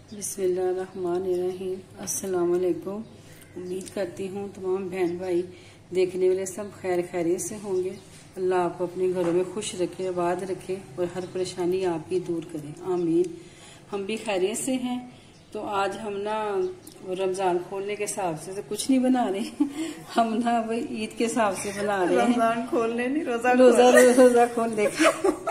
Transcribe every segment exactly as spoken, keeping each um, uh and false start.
बिस्मिल्लाहिर्रहमानिर्रहीम। अस्सलाम वालेकुम। उम्मीद करती हूँ तमाम बहन भाई देखने वाले सब खैर खैरियत से होंगे। अल्लाह आपको अपने घरों में खुश रखे, आबाद रखे और हर परेशानी आपकी दूर करे, आमीन। हम भी खैरियत से हैं। तो आज हम ना रमजान खोलने के हिसाब से तो कुछ नहीं बना रहे हम ना वही ईद के हिसाब से बना रहे हैं। रमजान खोलने नहीं, रोजा रोजा रोजा खोल देखा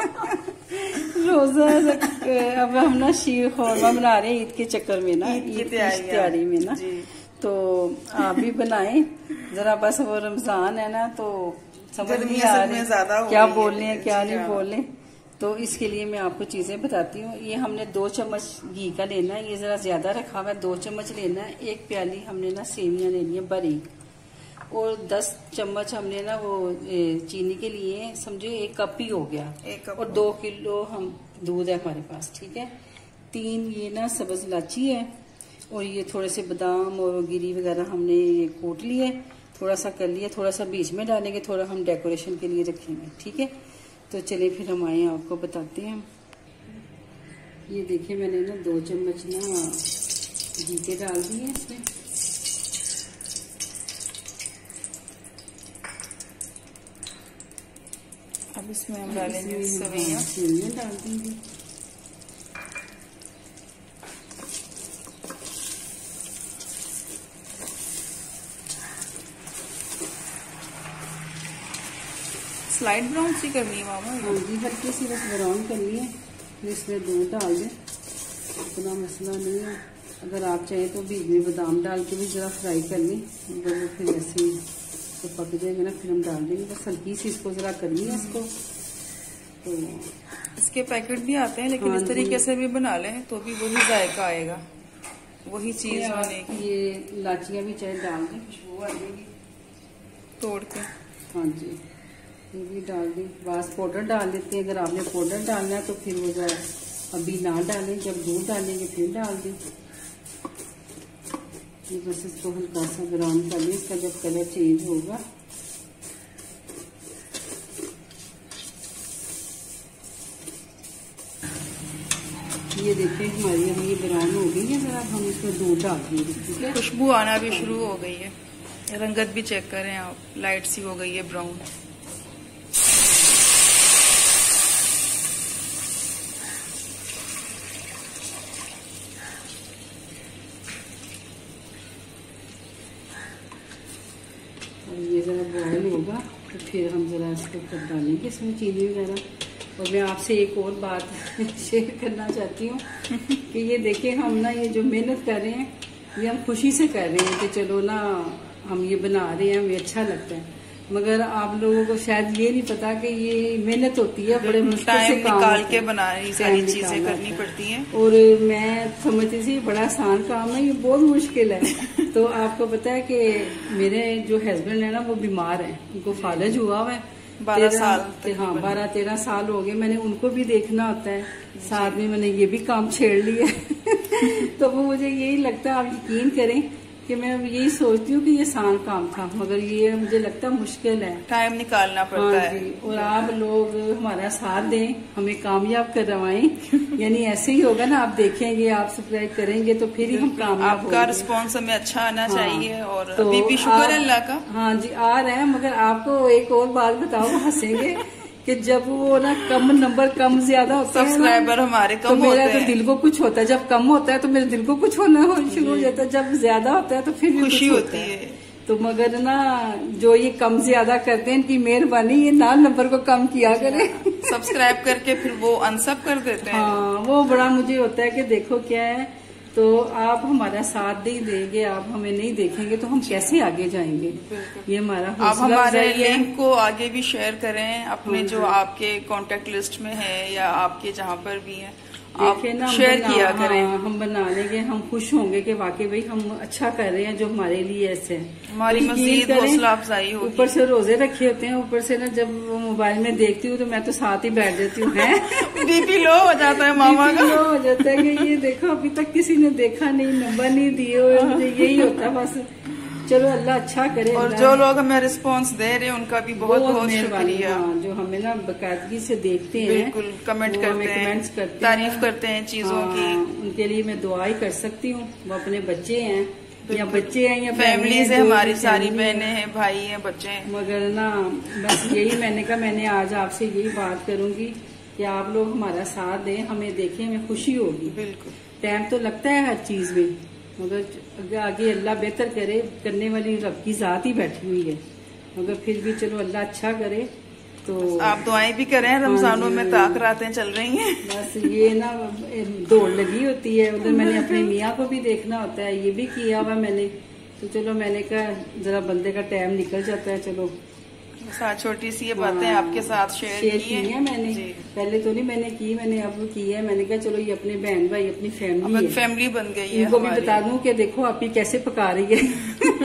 रोजा अब हम ना शीर खोरमा बना रहे हैं ईद के चक्कर में ना, ईद की तैयारी में ना। तो आप भी बनाएं जरा, बस वो रमजान है ना तो समझ नहीं आ रही क्या बोलने हैं क्या नहीं बोलने। तो इसके लिए मैं आपको चीजें बताती हूँ। ये हमने दो चम्मच घी का लेना है, ये जरा ज्यादा रखा हुआ है, दो चम्मच लेना है। एक प्याली हमने ना सेवियां लेनी है बारीक, और दस चम्मच हमने ना वो चीनी के लिए समझो एक कप ही हो गया, एक कप। और दो किलो हम दूध है हमारे पास, ठीक है। तीन ये ना सब्ज इलायची है, और ये थोड़े से बादाम और गिरी वगैरह हमने ये कूट लिए, थोड़ा सा कर लिया, थोड़ा सा बीच में डालेंगे, थोड़ा हम डेकोरेशन के लिए रखेंगे, ठीक है। तो चलिए फिर हम आए आपको बताते हैं। ये देखिए मैंने ना दो चम्मच ना घी के डाल दिए इसमें। अब इसमें हम डालेंगे सेवइयां, सेवइयां डाल देंगे। स्लाइड ब्राउन सी करनी है मामा। हाँ जी, हल्की सी बस ब्राउन करनी है। फिर इसमें दूध डाल दें, इतना मसला नहीं है। अगर आप चाहें तो बीच में बादाम डाल के भी जरा फ्राई कर लें, अगर वो फिर ऐसे ही तो पक जाएगा ना, फिर हम डाल देंगे। बस हल्की सी इसको जरा करनी है इसको। तो इसके पैकेट भी आते हैं, लेकिन हाँ, इस तरीके से भी बना लें तो भी वही जायका आएगा, वही चीज बनेगी। ये इलाचियाँ भी चाहे डाल दें, खुशबू आ जाएगी तोड़ के। हाँ जी, ये भी डाल दी। बस पाउडर डाल देते हैं, अगर आपने पाउडर डालना है तो फिर वो जरा अभी ना डालें, जब दूध डालेंगे फिर डाल दें। ये बस इसको हल्का सा ब्राउन कर लें, इसका जब कलर चेंज होगा ये देखिए हमारी अभी ये ब्राउन हो गई है। जरा हम इसमें दूध डाल देंगे, ठीक है। खुशबू आना भी शुरू हो गई है, रंगत भी चेक करें आप, लाइट सी हो गई है ब्राउन। और ये जरा बॉयल होगा तो फिर हम जरा इसको कर डालेंगे इसमें चीनी वगैरह। और मैं आपसे एक और बात शेयर करना चाहती हूँ कि ये देखें हम ना ये जो मेहनत कर रहे हैं ये हम खुशी से कर रहे हैं कि चलो ना हम ये बना रहे हैं, हमें अच्छा लगता है। मगर आप लोगों को शायद ये नहीं पता कि ये मेहनत होती है, बड़े मुश्किल से काम निकाल के बना रही सारी चीजें करनी पड़ती हैं। और मैं समझती थी बड़ा आसान काम है, ये बहुत मुश्किल है। तो आपको पता है कि मेरे जो हस्बैंड है ना वो बीमार है, उनको फालज हुआ हुआ है बारह साल। हाँ बारह तेरह साल हो गए। मैंने उनको भी देखना होता है, साथ में मैंने ये भी काम छेड़ लिया तो वो मुझे यही लगता है, आप यकीन करें कि मैं यही सोचती हूँ कि ये आसान काम था, मगर ये मुझे लगता है मुश्किल है, टाइम निकालना पड़ता है। और आप लोग हमारा साथ दें, हमें कामयाब करवाएं। यानी ऐसे ही होगा ना, आप देखेंगे, आप सब्सक्राइब करेंगे तो फिर ही हम कामयाब आपका रिस्पॉन्स हमें अच्छा आना हाँ, चाहिए। और तो अभी भी शुक्र है अल्लाह का। हाँ जी आ रहे हैं। मगर आपको एक और बात बताओ, हंसेंगे कि जब वो ना कम नंबर कम ज्यादा होता है, सब्सक्राइबर हमारे कम तो मेरा होते तो हैं। दिल को कुछ होता है। जब कम होता है तो मेरे दिल को कुछ होना हो शुरू हो जाता है, जब ज्यादा होता है तो फिर भी खुशी कुछ होती है। तो मगर ना जो ये कम ज्यादा करते हैं, इनकी मेहरबानी, ये ना नंबर को कम किया करे। सब्सक्राइब करके फिर वो अनसब कर देते हैं। हाँ वो बड़ा मुझे होता है कि देखो क्या है, तो आप हमारा साथ नहीं देंगे, आप हमें नहीं देखेंगे तो हम कैसे आगे जाएंगे। ये हमारा आप हमारे लिंक को आगे भी शेयर करें अपने जो आपके कांटेक्ट लिस्ट में है या आपके जहाँ पर भी है, आप ना शेयर किया करें। हाँ, हम बना लेंगे, हम खुश होंगे कि वाकई भाई हम अच्छा कर रहे हैं जो हमारे लिए ऐसे है। हमारी मजीद हौसला अफजाई होगी। ऊपर से रोजे रखे होते हैं, ऊपर से ना जब मोबाइल में देखती हूँ तो मैं तो साथ ही बैठ जाती हूँ। बीपी लो हो जाता है मामा का, लो हो जाता है कि ये देखो अभी तक किसी ने देखा नहीं, नंबर नहीं दिए हुए, मुझे यही होता है बस। चलो अल्लाह अच्छा करे। और जो लोग हमें रिस्पांस दे रहे हैं उनका भी बहुत बहुत शुक्रिया, जो हमें ना बाकायदगी से देखते हैं, बिल्कुल कमेंट करते हैं, कमेंट्स करते हैं, तारीफ करते हैं चीजों की, उनके लिए मैं दुआ ही कर सकती हूँ। वो अपने बच्चे हैं या बच्चे हैं या फैमिली से, हमारी सारी बहनें हैं, भाई हैं, बच्चे हैं। मगर ना बस यही मैंने कहा मैंने आज आपसे यही बात करूंगी कि आप लोग हमारा साथ दें, हमें देखें, हमें खुशी होगी। बिल्कुल टाइम तो लगता है हर चीज में, मगर आगे अल्लाह बेहतर करे, करने वाली रब की जात ही बैठी हुई है। मगर फिर भी चलो अल्लाह अच्छा करे। तो आप दुआएं भी करें, रमजानों में ताक रातें चल रही हैं। बस ये ना दौड़ लगी होती है, उधर मैंने अपने मियाँ को भी देखना होता है, ये भी किया हुआ मैंने। तो चलो मैंने कहा जरा बंदे का टाइम निकल जाता है। चलो साथ छोटी सी ये बातें आपके साथ शेयर, शेयर की है मैंने, पहले तो नहीं मैंने की, मैंने अब की है। मैंने कहा चलो ये अपने बहन भाई अपनी फैमिली है, फैमिली बन गई है। इनको भी बता दूं कि देखो आप ही कैसे पका रही है।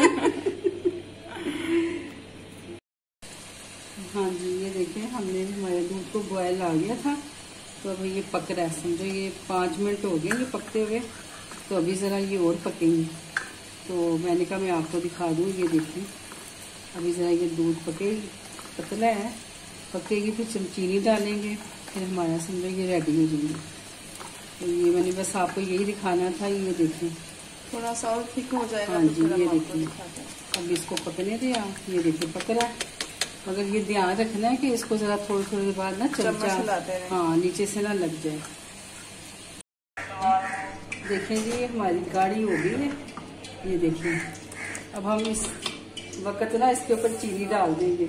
हाँ जी, ये देखें हमने हमारे दूध को बॉयल आ गया था, तो अब ये पक रहा है, समझो ये पाँच मिनट हो गए ये पकते हुए। तो अभी जरा ये और पकेंगे, तो मैंने कहा मैं आपको दिखा दूँ। ये देखें अभी जरा ये दूध पके, पतला है, पकेगी फिर चीनी डालेंगे, फिर हमारा समझो ये रेडी हो जाएंगे। तो ये मैंने बस आपको यही दिखाना था। ये देखें थोड़ा सा और थिक हो जाएगा। हाँ जी, ये देखिए अब इसको पकने दें आप। ये देखिए पक रहा है, मगर ये ध्यान रखना है कि इसको जरा थोड़ी थोड़ी देर बाद ना चमचा हाँ नीचे से ना लग जाए। देखें जी ये हमारी गाढ़ी हो गई है। ये देखिए अब हम इस वक्त ना इसके ऊपर चीनी डाल देंगे।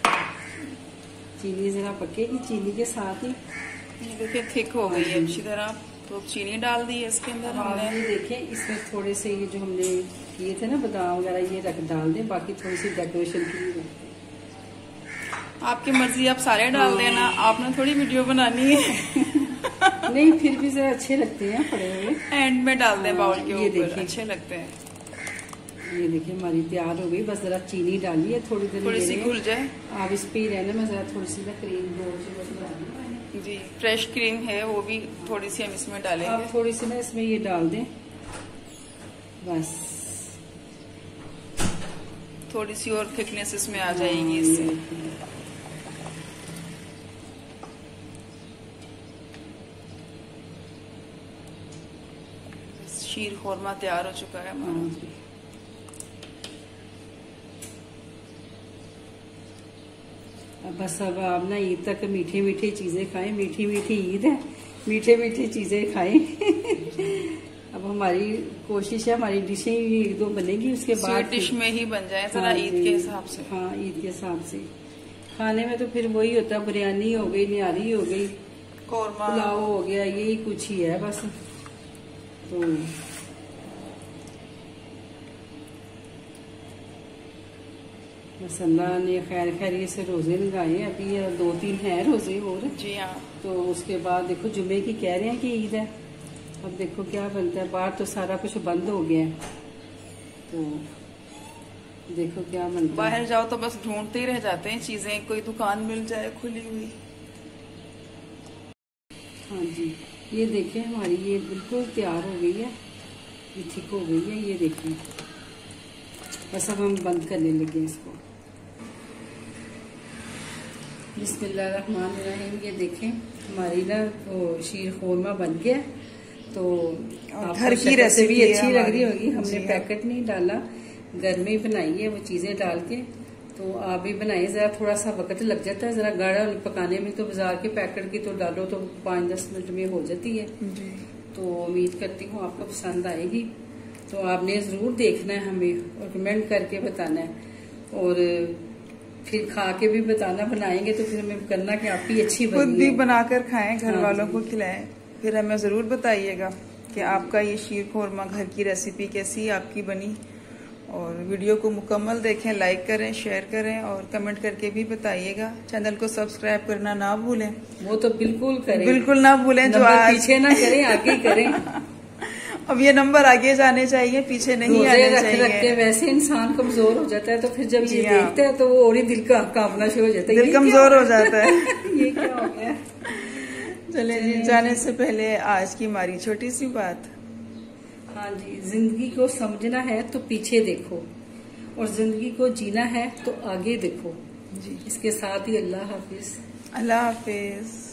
चीनी जरा पकेगी, चीनी के साथ ही ये देखिए थिक हो गई है अच्छी तरह। तो चीनी डाल दी है इसके अंदर हमने। ये देखें इसमें थोड़े से ये जो हमने किए थे ना बादाम वगैरह ये रख डाल दें, बाकी थोड़ी सी डेकोरेशन के लिए रखते हैं। आपकी मर्जी, आप सारे डाल देना, आपने थोड़ी वीडियो बनानी है। नहीं फिर भी जरा अच्छे लगते हैं पड़े हुए, एंड में डाल दें बाउल के ऊपर, अच्छे लगते हैं। ये देखिए हमारी तैयार हो गई, बस जरा चीनी डाली है, थोड़ी देर थोड़ी सी घुल जाए। आप इस पे ही रहना, मैं जरा थोड़ी सी ना क्रीम जी फ्रेश क्रीम है वो भी थोड़ी सी हम इसमें डालेंगे। आप थोड़ी सी ना इसमें ये डाल दें, बस थोड़ी सी और थिकनेस इसमें आ जाएगी इससे। शीर खोरमा तैयार हो चुका है हमारा। बस अब आप ना ईद तक मीठी मीठी चीजें खाएं, मीठी मीठी ईद है, मीठे मीठी चीजें खाएं। अब हमारी कोशिश है हमारी डिशें एक दो बनेगी, उसके बाद डिश में ही बन जाए जरा ईद के हिसाब से। हाँ ईद के हिसाब से खाने में तो फिर वही होता है, बिरयानी हो गई, निहारी हो गई, कोरमा पुलाव हो गया, यही कुछ ही है बस। तो बस अल्लाह ने खैर खैरियत से रोजे लगाए, अभी दो तीन हैं रोजे और। जी हाँ। तो उसके बाद देखो जुमे की कह रहे हैं कि ईद है, अब देखो क्या बनता है। बाहर तो सारा कुछ बंद हो गया है, तो देखो क्या बनता है। बाहर जाओ तो बस ढूंढते ही रह जाते हैं चीजें, कोई दुकान मिल जाए खुली हुई। हाँ जी, ये देखें हमारी ये बिल्कुल तैयार हो गई है, ये ठीक हो गई है। ये देखें बस अब हम बंद करने लगे इसको। बिस्मिल्लाहिर्रहमानिर्रहीम। ये देखें हमारी ना वो शीर खोरमा बन गया। तो घर की रेसिपी अच्छी लग रही होगी, हमने पैकेट नहीं डाला, घर में ही बनाई है वो चीजें डाल के। तो आप भी बनाइए, जरा थोड़ा सा वक्त लग जाता है जरा गाढ़ा पकाने में, तो बाजार के पैकेट की तो डालो तो पाँच दस मिनट में हो जाती है। तो उम्मीद करती हूँ आपको पसंद आएगी। तो आपने जरूर देखना है हमें और कमेंट करके बताना है, और फिर खा के भी बताना, बनाएंगे तो फिर हमें करना कि आपकी अच्छी बनी है। खुद भी बनाकर खाएं, घर वालों को खिलाएं, फिर हमें जरूर बताइएगा कि आपका ये शीर खोरमा घर की रेसिपी कैसी आपकी बनी। और वीडियो को मुकम्मल देखें, लाइक करें, शेयर करें और कमेंट करके भी बताइएगा। चैनल को सब्सक्राइब करना ना भूलें। वो तो बिल्कुल करें, बिल्कुल ना भूलें, जो आज पीछे ना करें आगे करें। अब ये नंबर आगे जाने चाहिए, पीछे नहीं आने रख, चाहिए। रख के वैसे इंसान कमजोर हो जाता है, तो फिर जब ये देखता है तो वो और ही दिल का कांपना शुरू हो जाता है, दिल कमजोर हो जाता है। ये क्या हो गया। चले जी, जाने से पहले आज की हमारी छोटी सी बात। हाँ जी, जिंदगी को समझना है तो पीछे देखो, और जिंदगी को जीना है तो आगे देखो जी। इसके साथ ही अल्लाह हाफिज। अल्लाह हाफिज।